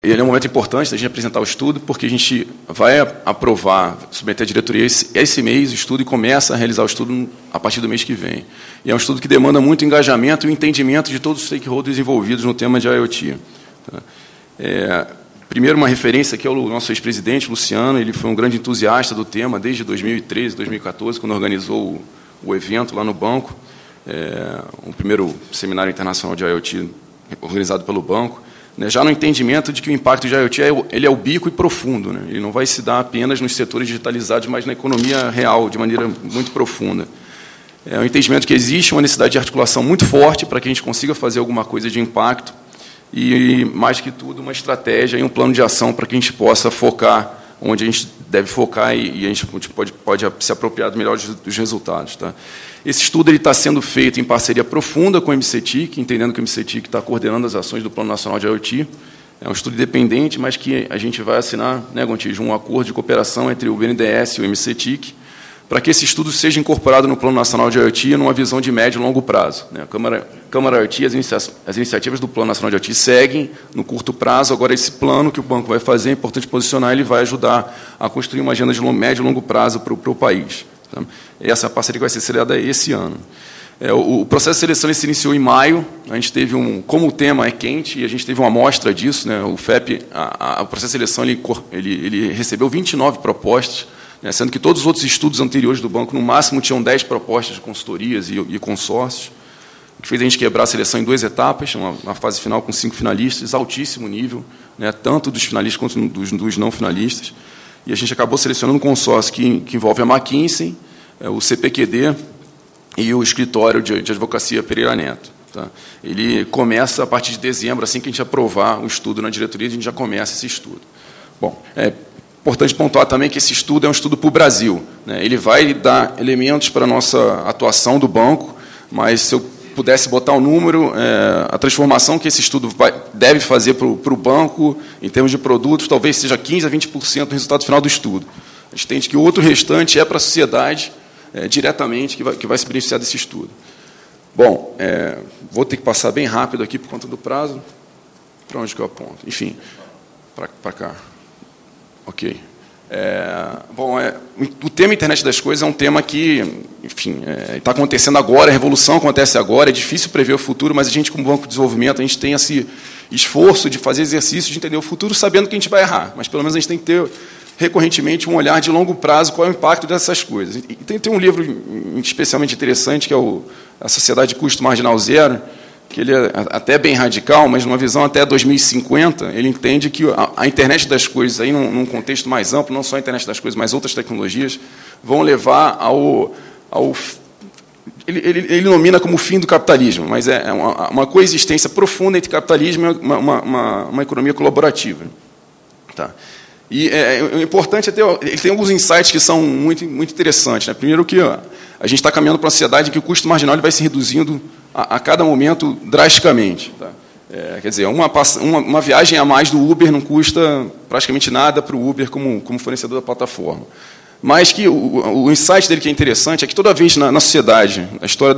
ele é um momento importante da gente apresentar o estudo, porque a gente vai aprovar, submeter à diretoria esse mês o estudo e começa a realizar o estudo a partir do mês que vem. E é um estudo que demanda muito engajamento e o entendimento de todos os stakeholders envolvidos no tema de IoT. Primeiro, uma referência aqui ao nosso ex-presidente, Luciano. Ele foi um grande entusiasta do tema desde 2013, 2014, quando organizou o evento lá no banco, o primeiro seminário internacional de IoT organizado pelo banco, já no entendimento de que o impacto de IoT ele é ubíquo e profundo. Ele não vai se dar apenas nos setores digitalizados, mas na economia real, de maneira muito profunda. É um entendimento que existe uma necessidade de articulação muito forte para que a gente consiga fazer alguma coisa de impacto e, mais que tudo, uma estratégia e um plano de ação para que a gente possa focar onde a gente deve focar e a gente pode se apropriar melhor dos resultados. Tá? Esse estudo está sendo feito em parceria profunda com o MCTIC, entendendo que o MCTIC está coordenando as ações do Plano Nacional de IoT. É um estudo independente, mas que a gente vai assinar, né, Gontijo, um acordo de cooperação entre o BNDES e o MCTIC, para que esse estudo seja incorporado no Plano Nacional de IoT numa visão de médio e longo prazo. A Câmara IoT, as iniciativas do Plano Nacional de IoT seguem no curto prazo. Agora, esse plano que o banco vai fazer, é importante posicionar, ele vai ajudar a construir uma agenda de médio e longo prazo para o país. Tá? Essa parceria vai ser celebrada esse ano. O processo de seleção se iniciou em maio. A gente teve como o tema é quente, e a gente teve uma amostra disso. Né? O FEP, o processo de seleção, ele recebeu 29 propostas, sendo que todos os outros estudos anteriores do banco, no máximo, tinham 10 propostas de consultorias e consórcios, o que fez a gente quebrar a seleção em 2 etapas, uma fase final com 5 finalistas, altíssimo nível, tanto dos finalistas quanto dos não finalistas, e a gente acabou selecionando um consórcio que envolve a McKinsey, o CPQD e o escritório de advocacia Pereira Neto. Tá? Ele começa a partir de dezembro, assim que a gente aprovar o estudo na diretoria, a gente já começa esse estudo. Bom, importante pontuar também que esse estudo é um estudo para o Brasil. Ele vai dar elementos para a nossa atuação do banco, mas se eu pudesse botar um número, a transformação que esse estudo deve fazer para o banco, em termos de produtos, talvez seja 15% a 20% do resultado final do estudo. A gente entende que o outro restante é para a sociedade, diretamente, que vai se beneficiar desse estudo. Bom, vou ter que passar bem rápido aqui por conta do prazo. Para onde que eu aponto? Enfim, para cá. Ok. Bom, o tema Internet das Coisas é um tema que, enfim, está acontecendo agora, a revolução acontece agora, é difícil prever o futuro, mas a gente, como Banco de Desenvolvimento, a gente tem esse esforço de fazer exercício de entender o futuro, sabendo que a gente vai errar, mas pelo menos a gente tem que ter recorrentemente um olhar de longo prazo, qual é o impacto dessas coisas. E tem um livro especialmente interessante, que é A Sociedade de Custo Marginal Zero, que ele é até bem radical, mas numa visão até 2050, ele entende que a internet das coisas, aí, num contexto mais amplo, não só a internet das coisas, mas outras tecnologias, vão levar ele nomina como o fim do capitalismo, mas é uma coexistência profunda entre capitalismo e uma economia colaborativa. Tá? E o importante ele tem alguns insights que são muito, muito interessantes. Né? Primeiro, que a gente está caminhando para uma sociedade em que o custo marginal ele vai se reduzindo a cada momento drasticamente. Tá? Quer dizer, uma viagem a mais do Uber não custa praticamente nada para o Uber como fornecedor da plataforma. Mas que o insight dele que é interessante é que toda vez na sociedade, na história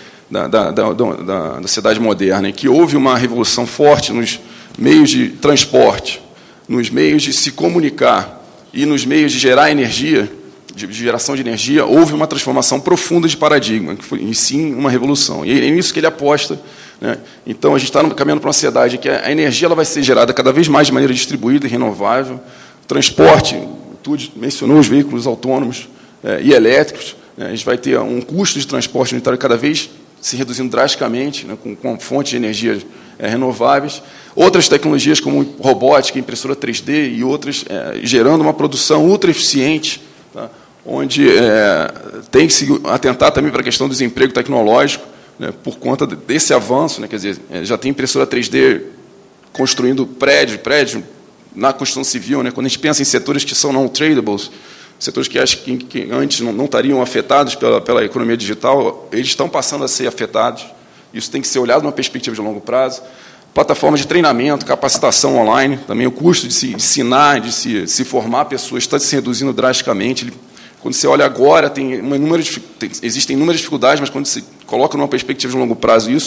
da sociedade moderna, em que houve uma revolução forte nos meios de transporte, nos meios de se comunicar e nos meios de gerar energia, de geração de energia, houve uma transformação profunda de paradigma, que foi, em si, uma revolução. E é nisso que ele aposta. Né? Então, a gente está caminhando para uma sociedade em que a energia ela vai ser gerada cada vez mais de maneira distribuída e renovável. Transporte, tu mencionou os veículos autônomos e elétricos. Né? A gente vai ter um custo de transporte unitário cada vez se reduzindo drasticamente, né? com fontes de energia renováveis. Outras tecnologias, como robótica, impressora 3D e outras, gerando uma produção ultra eficiente, tá? Onde tem que se atentar também para a questão do desemprego tecnológico, né? Por conta desse avanço. Né? Quer dizer, já tem impressora 3D construindo prédio na construção civil. Né? Quando a gente pensa em setores que são não tradables, setores que antes não estariam afetados pela economia digital, eles estão passando a ser afetados. Isso tem que ser olhado numa perspectiva de longo prazo. Plataformas de treinamento, capacitação online, também o custo de se ensinar, de se formar pessoas está se reduzindo drasticamente. Quando você olha agora, existem inúmeras dificuldades, mas quando se coloca numa perspectiva de longo prazo, isso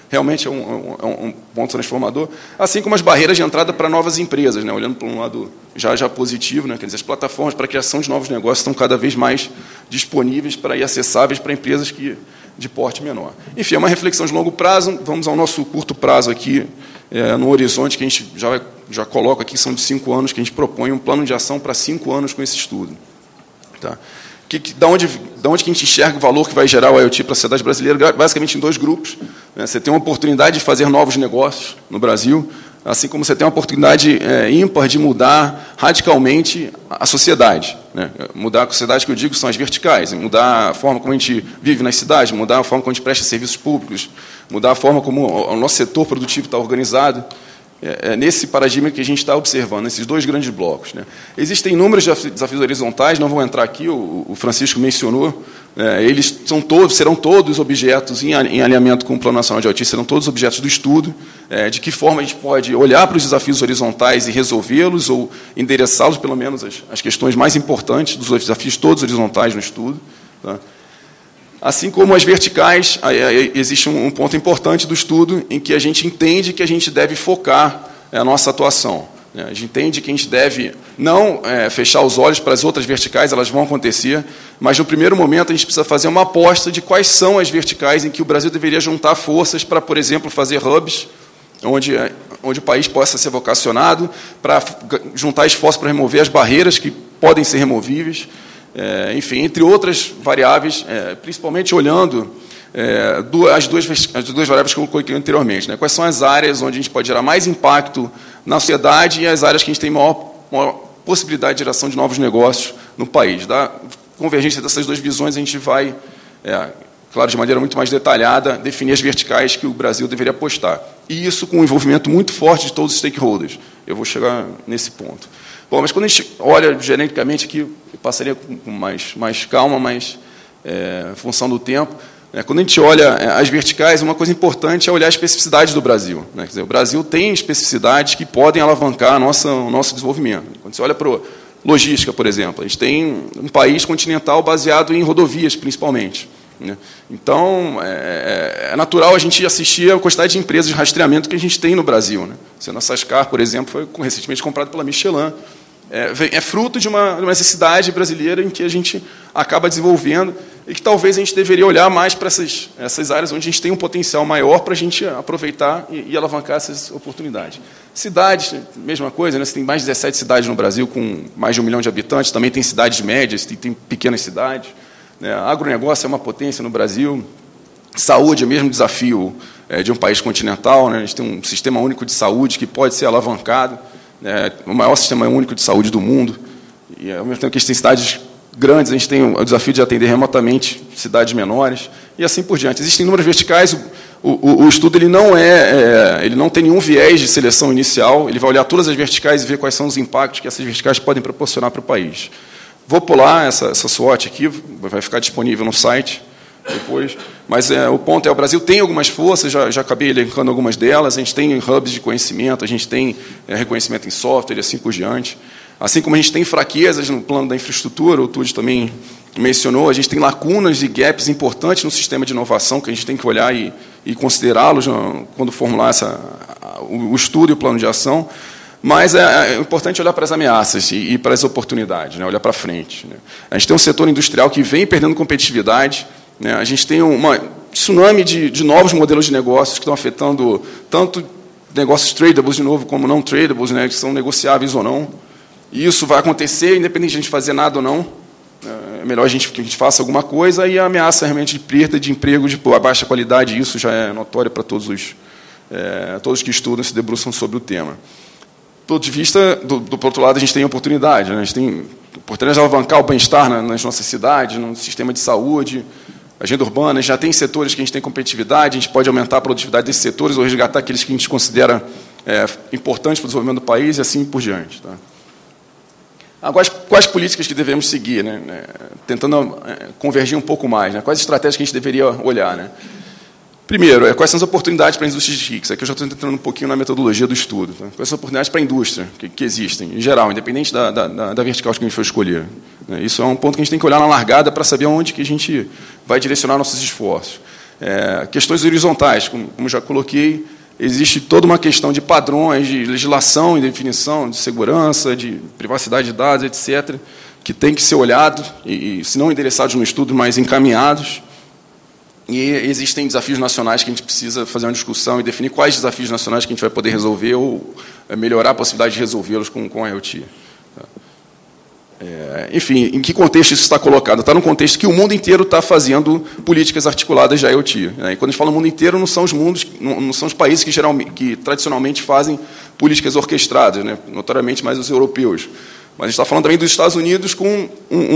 realmente é um ponto transformador, assim como as barreiras de entrada para novas empresas, né? Olhando para um lado já positivo, né? Quer dizer, as plataformas para a criação de novos negócios estão cada vez mais disponíveis e acessáveis para empresas de porte menor. Enfim, é uma reflexão de longo prazo. Vamos ao nosso curto prazo aqui, no horizonte que a gente já coloca aqui, são de 5 anos, que a gente propõe um plano de ação para 5 anos com esse estudo. Tá? Da onde que a gente enxerga o valor que vai gerar o IoT para a sociedade brasileira? Basicamente em 2 grupos. Né? Você tem uma oportunidade de fazer novos negócios no Brasil, assim como você tem uma oportunidade ímpar de mudar radicalmente a sociedade. Né? Mudar a sociedade, que eu digo, são as verticais, mudar a forma como a gente vive nas cidades, mudar a forma como a gente presta serviços públicos, mudar a forma como o nosso setor produtivo está organizado. Nesse paradigma que a gente está observando, nesses 2 grandes blocos. Né? Existem inúmeros desafios horizontais, não vou entrar aqui, o Francisco mencionou, eles serão todos objetos em alinhamento com o Plano Nacional de IoT, serão todos objetos do estudo, de que forma a gente pode olhar para os desafios horizontais e resolvê-los, ou endereçá-los, pelo menos as questões mais importantes dos desafios todos horizontais no estudo. Tá? Assim como as verticais, existe um ponto importante do estudo em que a gente entende que a gente deve focar a nossa atuação. A gente entende que a gente deve não fechar os olhos para as outras verticais, elas vão acontecer, mas, no primeiro momento, a gente precisa fazer uma aposta de quais são as verticais em que o Brasil deveria juntar forças para, por exemplo, fazer hubs, onde o país possa ser vocacionado, para juntar esforços para remover as barreiras que podem ser removíveis, enfim, entre outras variáveis, principalmente olhando as duas variáveis que eu coloquei anteriormente. Né? Quais são as áreas onde a gente pode gerar mais impacto na sociedade e as áreas que a gente tem maior possibilidade de geração de novos negócios no país. Da convergência dessas 2 visões, a gente vai, claro, de maneira muito mais detalhada, definir as verticais que o Brasil deveria apostar. E isso com um envolvimento muito forte de todos os stakeholders. Eu vou chegar nesse ponto. Bom, mas quando a gente olha genericamente aqui, eu passaria com mais calma, mas em função do tempo, quando a gente olha as verticais, uma coisa importante é olhar a especificidade do Brasil. Né? Quer dizer, o Brasil tem especificidades que podem alavancar o nosso desenvolvimento. Quando você olha para a logística, por exemplo, a gente tem um país continental baseado em rodovias, principalmente. Né? Então, é natural a gente assistir a quantidade de empresas de rastreamento que a gente tem no Brasil. Né? A Sascar, por exemplo, foi recentemente comprada pela Michelin. É fruto de uma necessidade brasileira em que a gente acaba desenvolvendo e que talvez a gente deveria olhar mais para essas áreas onde a gente tem um potencial maior para a gente aproveitar e alavancar essas oportunidades. Cidades, mesma coisa, né? Você tem mais de 17 cidades no Brasil com mais de 1 milhão de habitantes, também tem cidades médias, tem pequenas cidades. Né? Agronegócio é uma potência no Brasil. Saúde é o mesmo desafio de um país continental. Né? A gente tem um sistema único de saúde que pode ser alavancado. O maior sistema único de saúde do mundo, e ao mesmo tempo que a gente tem cidades grandes, a gente tem o desafio de atender remotamente cidades menores, e assim por diante. Existem inúmeras verticais, o estudo ele não tem nenhum viés de seleção inicial, ele vai olhar todas as verticais e ver quais são os impactos que essas verticais podem proporcionar para o país. Vou pular essa SWOT aqui, vai ficar disponível no site depois, mas o ponto é, o Brasil tem algumas forças, já acabei elencando algumas delas, a gente tem hubs de conhecimento, a gente tem reconhecimento em software e assim por diante, assim como a gente tem fraquezas no plano da infraestrutura, o Tude também mencionou, a gente tem lacunas e gaps importantes no sistema de inovação que a gente tem que olhar e considerá-los quando formular o estudo e o plano de ação, mas é importante olhar para as ameaças e para as oportunidades, né? Olhar para frente. Né? A gente tem um setor industrial que vem perdendo competitividade, né? A gente tem uma tsunami de novos modelos de negócios que estão afetando tanto negócios tradables, de novo, como não tradables, né? Que são negociáveis ou não. E isso vai acontecer, independente de a gente fazer nada ou não. É melhor que a gente faça alguma coisa, e a ameaça realmente de perda de emprego de baixa qualidade, isso já é notório para todos os que estudam e se debruçam sobre o tema. Do ponto de vista, do outro lado, a gente tem oportunidade. Né? A gente tem oportunidade de alavancar o bem-estar nas nossas cidades, no sistema de saúde, agenda urbana. Já tem setores que a gente tem competitividade, a gente pode aumentar a produtividade desses setores ou resgatar aqueles que a gente considera importantes para o desenvolvimento do país e assim por diante. Tá? Agora, quais políticas que devemos seguir, né? Tentando convergir um pouco mais, né? Quais estratégias que a gente deveria olhar, né? Primeiro, quais são as oportunidades para a indústria de TICs? Aqui eu já estou entrando um pouquinho na metodologia do estudo. Tá? Quais são as oportunidades para a indústria que existem, em geral, independente da vertical que a gente for escolher. Isso é um ponto que a gente tem que olhar na largada para saber onde que a gente vai direcionar nossos esforços. Questões horizontais, como já coloquei, existe toda uma questão de padrões, de legislação e definição, de segurança, de privacidade de dados, etc., que tem que ser olhado, e se não endereçados no estudo, mas encaminhados. E existem desafios nacionais que a gente precisa fazer uma discussão e definir quais desafios nacionais que a gente vai poder resolver ou melhorar a possibilidade de resolvê-los com a IoT. Enfim, em que contexto isso está colocado? Está num contexto que o mundo inteiro está fazendo políticas articuladas de IoT. E quando a gente fala mundo inteiro, não são os países que tradicionalmente fazem políticas orquestradas, né? Notoriamente mais os europeus. Mas a gente está falando também dos Estados Unidos com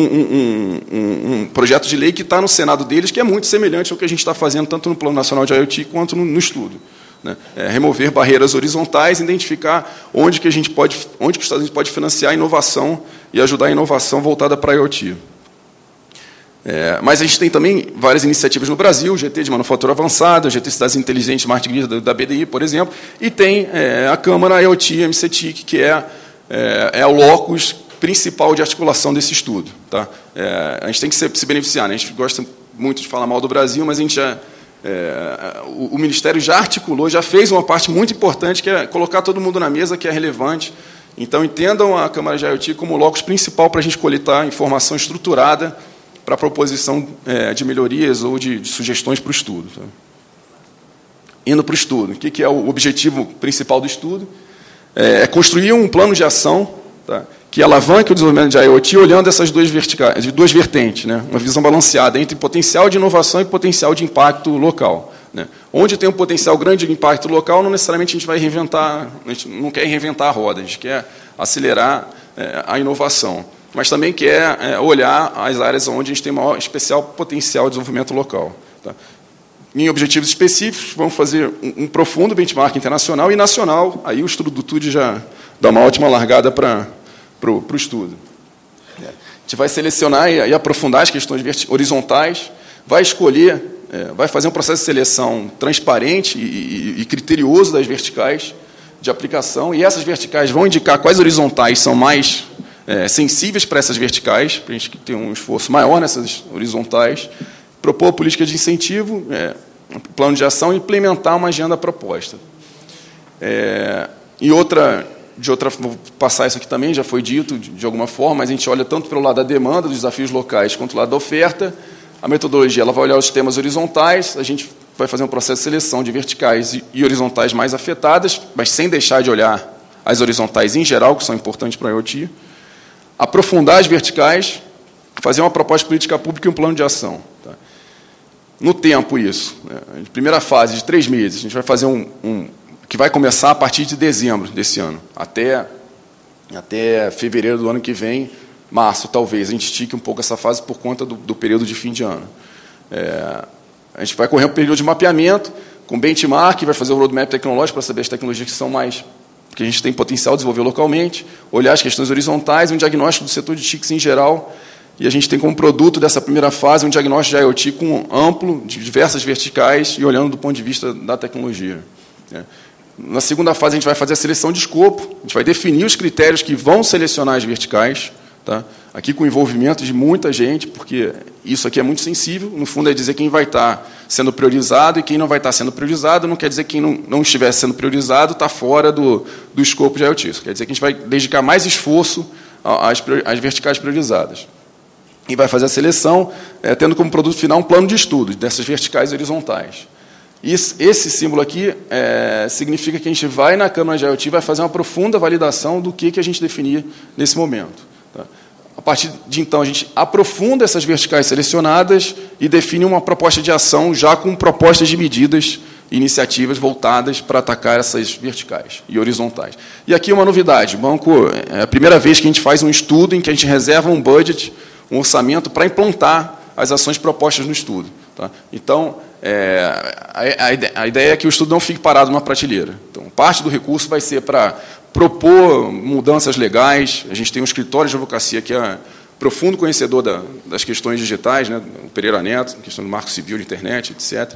um projeto de lei que está no Senado deles, que é muito semelhante ao que a gente está fazendo tanto no Plano Nacional de IoT quanto no estudo. Né? Remover barreiras horizontais, identificar onde que os Estados Unidos pode financiar a inovação e ajudar a inovação voltada para a IoT. Mas a gente tem também várias iniciativas no Brasil, o GT de Manufatura Avançada, o GT Cidades Inteligentes Smart Grid da BDI, por exemplo, e tem a Câmara IoT MCTIC, que é o locus principal de articulação desse estudo. Tá? A gente tem que se beneficiar, né? A gente gosta muito de falar mal do Brasil, mas a gente o Ministério já articulou, já fez uma parte muito importante, que é colocar todo mundo na mesa, que é relevante. Então, entendam a Câmara de IoT como locus principal para a gente coletar informação estruturada para a proposição de melhorias ou de sugestões para o estudo. Tá? Indo para o estudo, o que é o objetivo principal do estudo? É construir um plano de ação, tá, que alavanque o desenvolvimento de IoT olhando essas duas vertentes, né, uma visão balanceada entre potencial de inovação e potencial de impacto local. Né. Onde tem um potencial grande de impacto local, não necessariamente a gente vai reinventar, a gente não quer reinventar a roda, a gente quer acelerar a inovação, mas também quer olhar as áreas onde a gente tem maior especial potencial de desenvolvimento local. Tá. Em objetivos específicos, vamos fazer um profundo benchmark internacional e nacional. Aí o estudo do TUD já dá uma ótima largada para o estudo. A gente vai selecionar e aprofundar as questões horizontais, vai escolher, vai fazer um processo de seleção transparente e criterioso das verticais de aplicação, e essas verticais vão indicar quais horizontais são mais sensíveis para essas verticais, para a gente ter um esforço maior nessas horizontais, propor política de incentivo, plano de ação e implementar uma agenda proposta. Vou passar isso aqui também, já foi dito de alguma forma, mas a gente olha tanto pelo lado da demanda, dos desafios locais, quanto do lado da oferta. A metodologia ela vai olhar os temas horizontais, a gente vai fazer um processo de seleção de verticais e horizontais mais afetadas, mas sem deixar de olhar as horizontais em geral, que são importantes para a IoT. Aprofundar as verticais, fazer uma proposta de política pública e um plano de ação. Tá? No tempo, isso. Primeira fase, de 3 meses, a gente vai fazer que vai começar a partir de dezembro desse ano, até fevereiro do ano que vem, março, talvez. A gente estique um pouco essa fase por conta do período de fim de ano. A gente vai correr um período de mapeamento, com benchmark, vai fazer o roadmap tecnológico para saber as tecnologias que são mais... que a gente tem potencial de desenvolver localmente, olhar as questões horizontais, um diagnóstico do setor de TICs em geral, e a gente tem como produto dessa primeira fase um diagnóstico de IoT amplo, de diversas verticais, e olhando do ponto de vista da tecnologia. Na segunda fase, a gente vai fazer a seleção de escopo, a gente vai definir os critérios que vão selecionar as verticais, tá? Aqui com o envolvimento de muita gente, porque isso aqui é muito sensível, no fundo é dizer quem vai estar sendo priorizado e quem não vai estar sendo priorizado, não quer dizer que quem não estiver sendo priorizado está fora do escopo de IoT, isso quer dizer que a gente vai dedicar mais esforço às verticais priorizadas. E vai fazer a seleção, tendo como produto final um plano de estudo dessas verticais horizontais. Esse símbolo aqui significa que a gente vai na Câmara de IoT e vai fazer uma profunda validação do que a gente definir nesse momento. Tá? A partir de então, a gente aprofunda essas verticais selecionadas e define uma proposta de ação já com propostas de medidas e iniciativas voltadas para atacar essas verticais e horizontais. E aqui uma novidade, o banco, é a primeira vez que a gente faz um estudo em que a gente reserva um budget, um orçamento para implantar as ações propostas no estudo. Tá? Então, a ideia é que o estudo não fique parado numa prateleira. Então, parte do recurso vai ser para propor mudanças legais. A gente tem um escritório de advocacia que é profundo conhecedor das questões digitais, né, o Pereira Neto, questão do marco civil de internet, etc.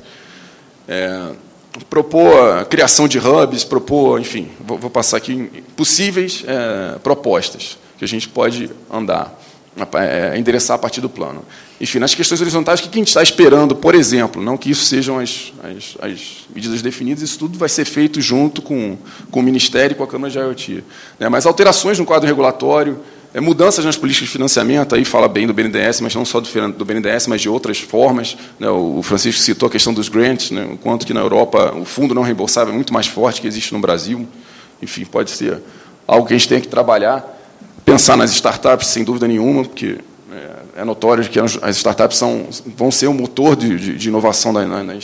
Propor a criação de hubs, enfim, vou passar aqui possíveis propostas que a gente pode andar. endereçar a partir do plano. Enfim, nas questões horizontais, o que a gente está esperando, por exemplo, não que isso sejam as medidas definidas, isso tudo vai ser feito junto com o Ministério e com a Câmara de IoT. Né? Mas alterações no quadro regulatório, mudanças nas políticas de financiamento, aí fala bem do BNDES, mas não só do BNDES, mas de outras formas. Né? O Francisco citou a questão dos grants, né? O quanto que na Europa o fundo não reembolsável é muito mais forte que existe no Brasil. Enfim, pode ser algo que a gente tem que trabalhar. Pensar nas startups, sem dúvida nenhuma, porque é notório que as startups vão ser o motor de inovação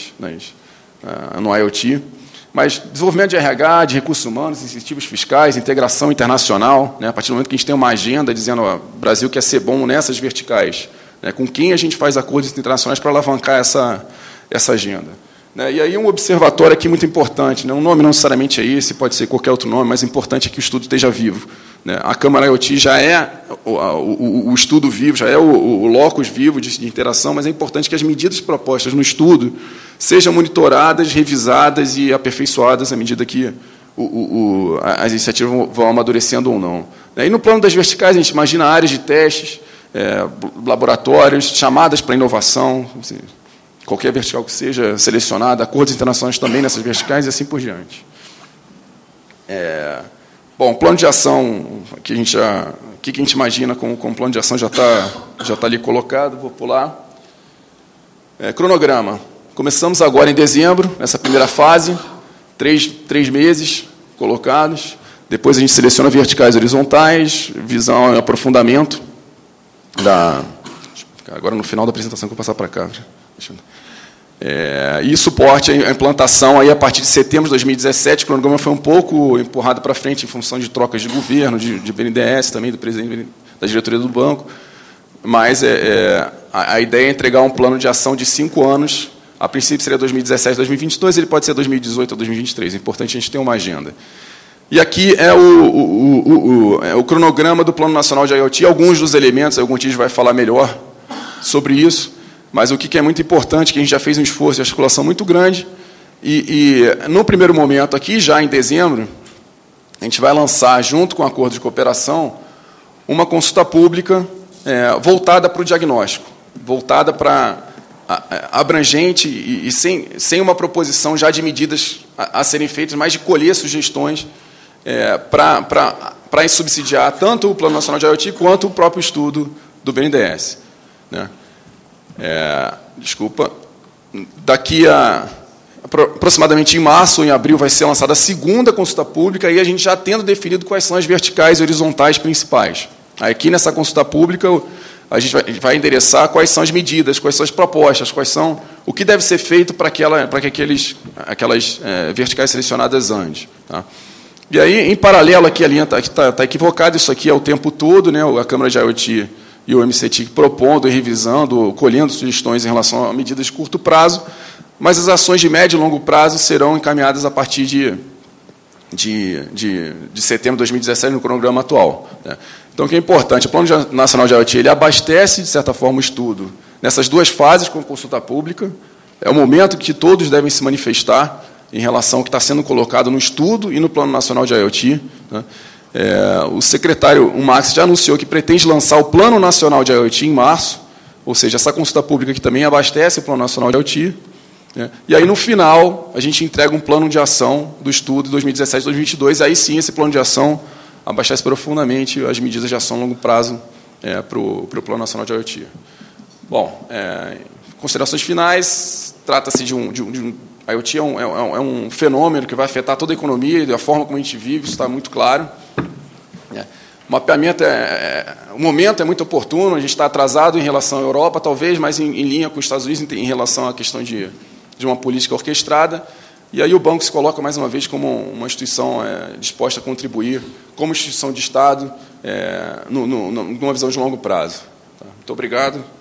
no IoT. Mas desenvolvimento de RH, de recursos humanos, incentivos fiscais, integração internacional, né, a partir do momento que a gente tem uma agenda dizendo o Brasil quer ser bom nessas verticais, né, com quem a gente faz acordos internacionais para alavancar essa agenda. Né, e aí um observatório aqui muito importante, né, um nome não necessariamente é esse, pode ser qualquer outro nome, mas o importante é que o estudo esteja vivo. Né, a Câmara IoT já é o estudo vivo, já é o locus vivo de interação, mas é importante que as medidas propostas no estudo sejam monitoradas, revisadas e aperfeiçoadas à medida que as iniciativas vão amadurecendo ou não. E no plano das verticais, a gente imagina áreas de testes, laboratórios, chamadas para inovação, assim, qualquer vertical que seja selecionada, acordos internacionais também nessas verticais e assim por diante. Bom, plano de ação, o que a gente imagina com o plano de ação já está ali colocado, vou pular. Cronograma. Começamos agora em dezembro, nessa primeira fase, 3 meses colocados. Depois a gente seleciona verticais e horizontais, visão e aprofundamento. Agora, no final da apresentação, que eu vou passar para cá. E suporte à implantação aí a partir de setembro de 2017. O cronograma foi um pouco empurrado para frente em função de trocas de governo, de BNDES também, do presidente da diretoria do banco. Mas a ideia é entregar um plano de ação de 5 anos. A princípio seria 2017, 2022, ele pode ser 2018 ou 2023. É importante a gente ter uma agenda. E aqui é o cronograma do Plano Nacional de IoT. Alguns dos elementos, o Gontijo vai falar melhor sobre isso, mas o que é muito importante, que a gente já fez um esforço de articulação muito grande, e no primeiro momento aqui, já em dezembro, a gente vai lançar, junto com o acordo de cooperação, uma consulta pública voltada para o diagnóstico, voltada para abrangente e sem uma proposição já de medidas a serem feitas, mas de colher sugestões para subsidiar tanto o Plano Nacional de IoT quanto o próprio estudo do BNDES. Né? Daqui aproximadamente em março ou em abril vai ser lançada a segunda consulta pública e a gente já tendo definido quais são as verticais e horizontais principais. Aqui nessa consulta pública a gente vai endereçar quais são as medidas, quais são as propostas, o que deve ser feito para que aquelas verticais selecionadas andem. Tá? E aí, em paralelo, aqui a linha está equivocada, isso aqui é o tempo todo, né, a Câmara de IoT e o MCTIC propondo e revisando, colhendo sugestões em relação a medidas de curto prazo, mas as ações de médio e longo prazo serão encaminhadas a partir de setembro de 2017 no cronograma atual. Né? Então, o que é importante, o Plano Nacional de IoT ele abastece, de certa forma, o estudo nessas 2 fases com consulta pública. É o momento que todos devem se manifestar em relação ao que está sendo colocado no estudo e no Plano Nacional de IoT. Né? O secretário, o Max, já anunciou que pretende lançar o Plano Nacional de IoT em março, ou seja, essa consulta pública que também abastece o Plano Nacional de IoT. Né? E aí, no final, a gente entrega um plano de ação do estudo de 2017 e 2022, aí sim esse plano de ação abastece profundamente as medidas de ação a longo prazo para o Plano Nacional de IoT. Bom, considerações finais, trata-se de IoT é um fenômeno que vai afetar toda a economia e a forma como a gente vive, isso está muito claro. O mapeamento, o momento é muito oportuno, a gente está atrasado em relação à Europa, talvez, mas em linha com os Estados Unidos em relação à questão de uma política orquestrada. E aí o banco se coloca, mais uma vez, como uma instituição disposta a contribuir, como instituição de Estado, numa visão de longo prazo. Tá? Muito obrigado.